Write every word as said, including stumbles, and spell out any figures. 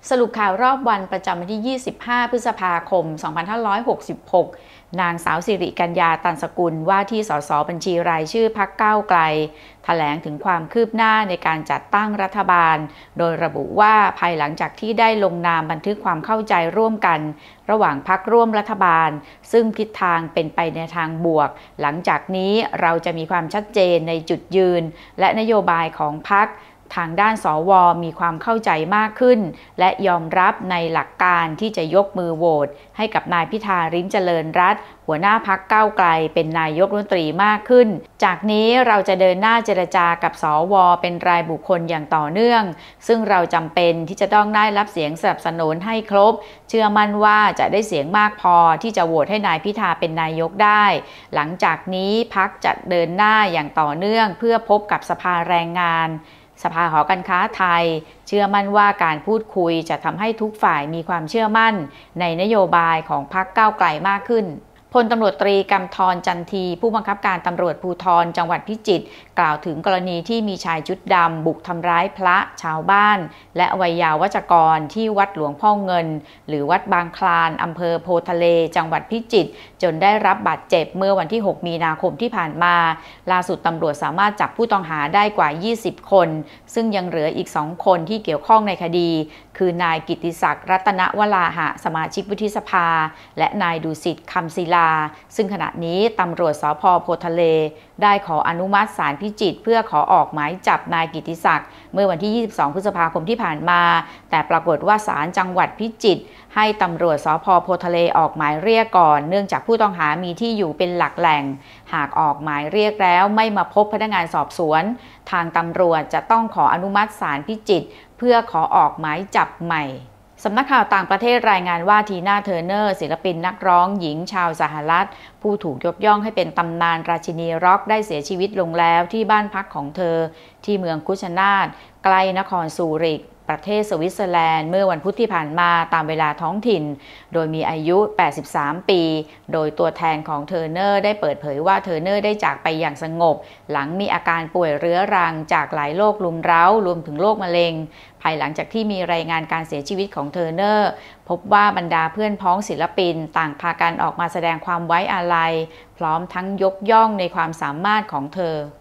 สรุปข่าวรอบวันประจำวันที่ ยี่สิบห้า พฤษภาคม สองพันห้าร้อยหกสิบหก นางสาวสิริกัญญา ตันสกุลว่าที่สสบัญชีรายชื่อพรรคก้าวไกลแถลงถึงความคืบหน้าในการจัดตั้งรัฐบาลโดยระบุว่าภายหลังจากที่ได้ลงนามบันทึกความเข้าใจร่วมกันระหว่างพรรคร่วมรัฐบาลซึ่งทิศทางเป็นไปในทางบวกหลังจากนี้เราจะมีความชัดเจนในจุดยืนและนโยบายของพรรคทางด้านสวมีความเข้าใจมากขึ้นและยอมรับในหลักการที่จะยกมือโหวตให้กับนายพิธาลิ้มเจริญรัตน์หัวหน้าพรรคก้าวไกลเป็นนายกรัฐมนตรีมากขึ้นจากนี้เราจะเดินหน้าเจรจากับสวเป็นรายบุคคลอย่างต่อเนื่องซึ่งเราจำเป็นที่จะต้องได้รับเสียงสนับสนุนให้ครบเชื่อมั่นว่าจะได้เสียงมากพอที่จะโหวตให้นายพิธาเป็นนายกได้หลังจากนี้พรรคจะเดินหน้าอย่างต่อเนื่องเพื่อพบกับสภาแรงงานสภาหอการค้าไทยเชื่อมั่นว่าการพูดคุยจะทำให้ทุกฝ่ายมีความเชื่อมั่นในนโยบายของพรรคก้าวไกลมากขึ้นพลตำรวจตรีกำธรจันทีผู้บังคับการตำรวจภูธรจังหวัดพิจิตรกล่าวถึงกรณีที่มีชายชุดดำบุกทำร้ายพระชาวบ้านและวัยยาวัจกรที่วัดหลวงพ่อเงินหรือวัดบางคลานอำเภอโพทะเลจังหวัดพิจิตรจนได้รับบาดเจ็บเมื่อวันที่หกมีนาคมที่ผ่านมาล่าสุดตำรวจสามารถจับผู้ต้องหาได้กว่ายี่สิบคนซึ่งยังเหลืออีกสองคนที่เกี่ยวข้องในคดีคือนายกิตติศักดิ์รัตนวราหะสมาชิกวุฒิสภาและนายดุสิตคำศิลาซึ่งขณะนี้ตำรวจสภ.โพทะเลได้ขออนุมัติศาลพิจิตรเพื่อขอออกหมายจับนายกิตติศักดิ์เมื่อวันที่ยี่สิบสองพฤษภาคมที่ผ่านมาแต่ปรากฏว่าศาลจังหวัดพิจิตรให้ตำรวจสภ.โพทะเลออกหมายเรียกก่อนเนื่องจากผู้ต้องหามีที่อยู่เป็นหลักแหล่งหากออกหมายเรียกแล้วไม่มาพบพนักงานสอบสวนทางตำรวจจะต้องขออนุมัติศาลพิจิตรเพื่อขอออกหมายจับใหม่สำนักข่าวต่างประเทศรายงานว่าทีน่าเทอร์เนอร์ศิลปินนักร้องหญิงชาวสหรัฐผู้ถูกยกย่องให้เป็นตำนานราชินีร็อกได้เสียชีวิตลงแล้วที่บ้านพักของเธอที่เมืองกุชนาตใกล้นครซูริกประเทศสวิตเซอร์แลนด์เมื่อวันพุธที่ผ่านมาตามเวลาท้องถิ่นโดยมีอายุแปดสิบสามปีโดยตัวแทนของเทอร์เนอร์ได้เปิดเผยว่าเทอร์เนอร์ได้จากไปอย่างสงบหลังมีอาการป่วยเรื้อรังจากหลายโรครุมเร้ารวมถึงโรคมะเร็งภายหลังจากที่มีรายงานการเสียชีวิตของเทอร์เนอร์พบว่าบรรดาเพื่อนพ้องศิลปินต่างพากันออกมาแสดงความไว้อาลัยพร้อมทั้งยกย่องในความสามารถของเธอ